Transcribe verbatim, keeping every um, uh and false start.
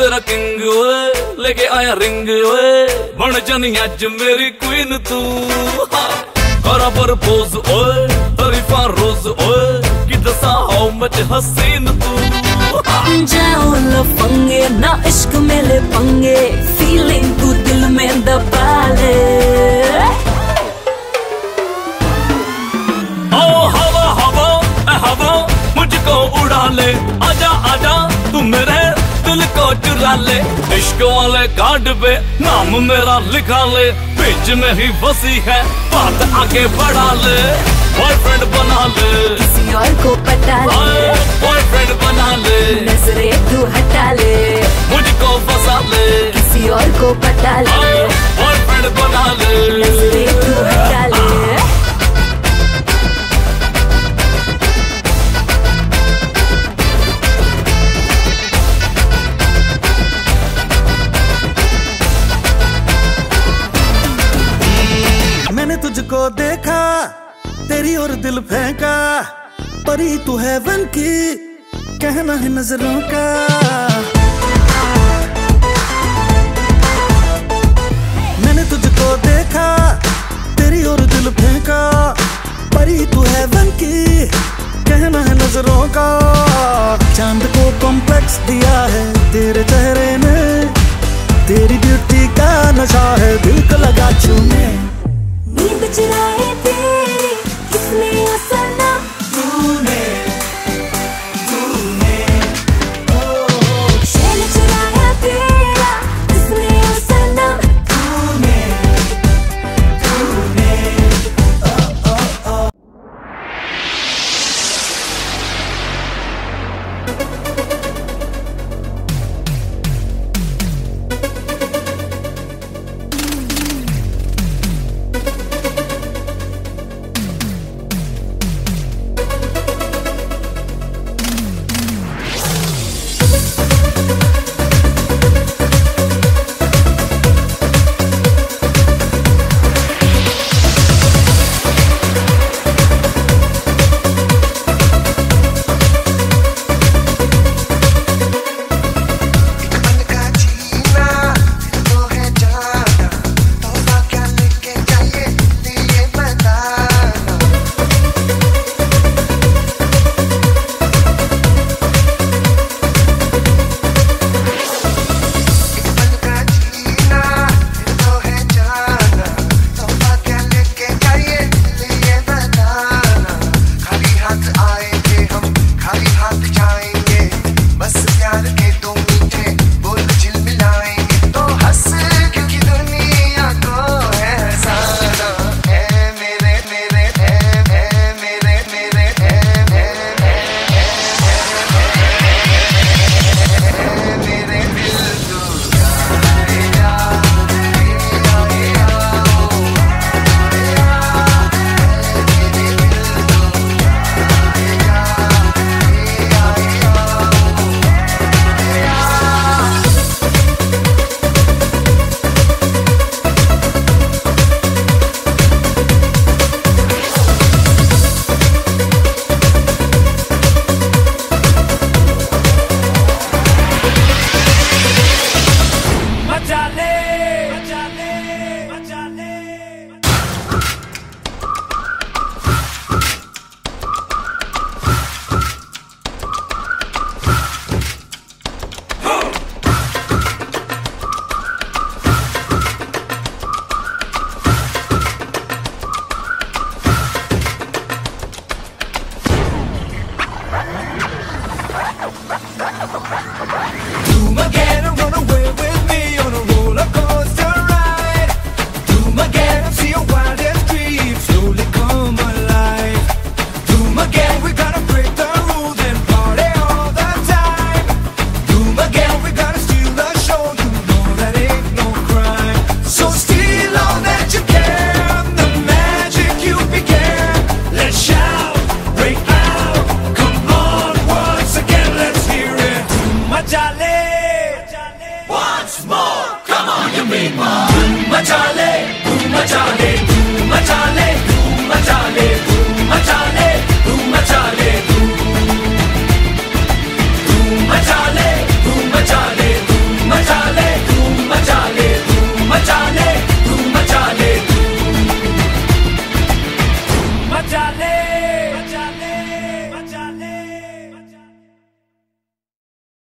तेरा किंग ओए, लेके आया रिंग ओए, बन जानी अज मेरी क्वीन तू। करा प्रपोज ओए, तरीफा रोज ओए, कि दसा हाउ मच हसीन तू। जाओ लफंगे ना इश्क में ले पंगे, फीलिंग तू दिल में दबा ले। ओ हवा हवा ए हवा मुझको उड़ा ले, आजा आजा तू मेरे दिल को चुरा ले। इश्क वाले कार्ड पे नाम मेरा लिखा ले, बीच में ही बसी है बात आगे बढ़ा ले। बॉयफ्रेंड बना ले, किसी और को पटा ले, बॉयफ्रेंड बना ले, नजरे तू हटा ले, मुझको फंसा ले, किसी और को पटा ले, बॉयफ्रेंड बना ले, नजरे तू हटा ले। मैंने तुझको देखा, तेरी और दिल फेंका, परी तू हेवन की, कहना है नजरों का। मैंने तुझको देखा, तेरी और दिल फेंका, परी तू हेवन की, कहना है नजरों का। चांद को कॉम्प्लेक्स दिया है तेरे चेहरे ने,